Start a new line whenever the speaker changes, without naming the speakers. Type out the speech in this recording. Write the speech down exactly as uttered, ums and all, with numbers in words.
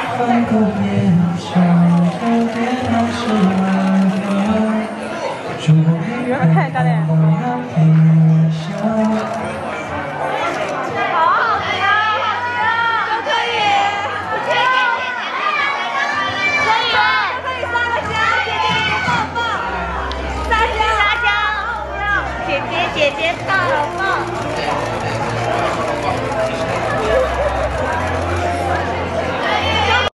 放口边上头点好是晚风，烛光明媚，我要陪你笑。
姐姐大红帽。